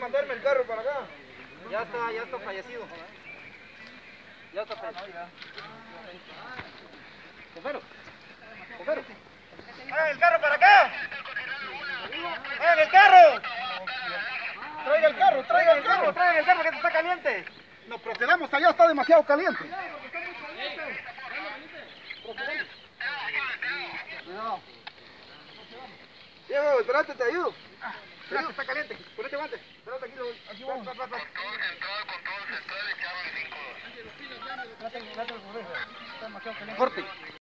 mandarme el carro para acá. Ya está fallecido. Ya está fallecido. Cofero. ¡Hagan el carro para acá! ¡Hagan el carro! ¡Traigan el carro que esto está caliente! Nos procedamos allá, está demasiado caliente. Cuidado. Diego, espérate, te ayudo. Espérate, está caliente. Ponete guante. Espérate aquí, aquí vamos. Control central y que abran 5-2. Corte.